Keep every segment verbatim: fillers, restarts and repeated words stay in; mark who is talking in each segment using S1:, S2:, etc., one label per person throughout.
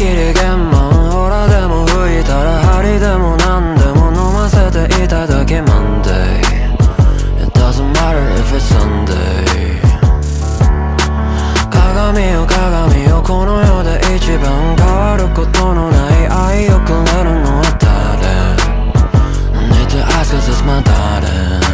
S1: きり玄満ほらでも吹いたら針でも何でも飲ませていただけ Monday It doesn't matter if it's Sunday 鏡よ鏡よこの世で一番変わることのない愛をくれるのは誰 I need to ask cause it's my darling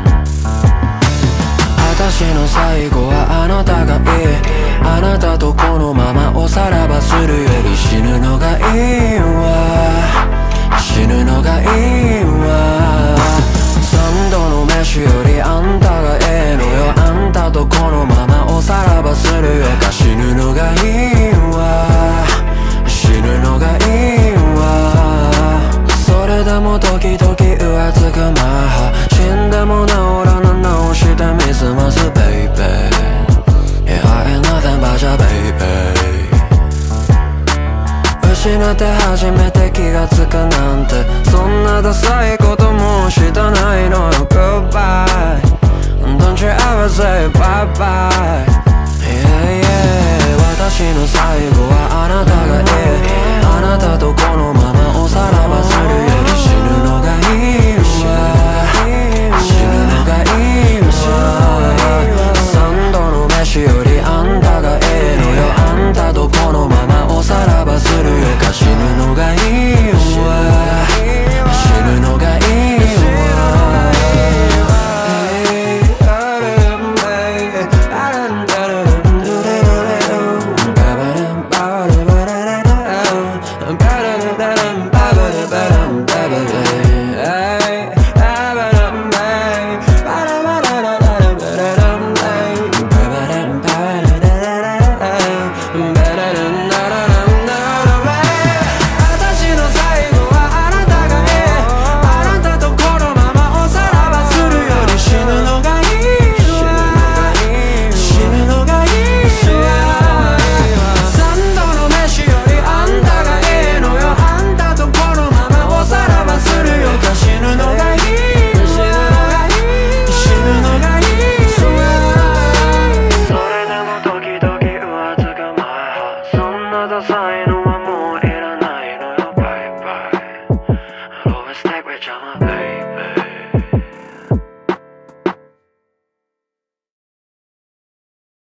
S1: 私の最後はあなたがいいあなたとこのままおさらばするより死ぬのがいいわ死ぬのがいいわ三度の飯よりあんたがええのよあんたとこのままおさらばするよか死ぬのがいいわ死ぬのがいいわそれでも時々浮つくマハ死んでも治らな直してみすます baby Yeah I ain't nothing but your baby 失って初めて気がつくなんてそんなダサいこともうしたないのよ Goodbye Don't you ever say bye bye Yeah yeah 私の最後はあなたがいいあなたとこのままおさらばするより死ぬのがいいわ死ぬのがいいわ三度の飯よりあんたがええのよあんたとこのままおさらばするよか死ぬのがいいわ死ぬのがいいわAlways stay with you, my baby